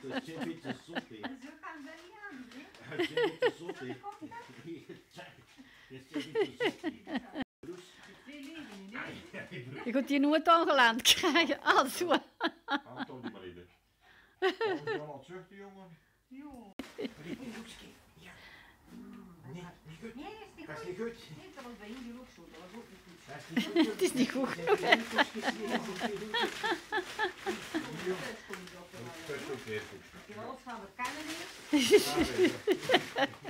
Het zit niet te zot in. Zo kan dat niet aan, hè? Het zit niet te zot in. Het zit niet te zot in. Je kunt hier nooit aangeland krijgen. Ah, zo. Anton die maar in. Als je dan al terug, die jongen. Jo. Ja. Nee, niet goed. Nee, is niet Dat is goed. niet goed. Nee, dat was bij Inge ook zo. Dat was ook niet goed. Dat is niet goed. Het is niet goed genoeg. Thuis kom je op de Dat is ook heel goed. Je wil gaan we kennen niet.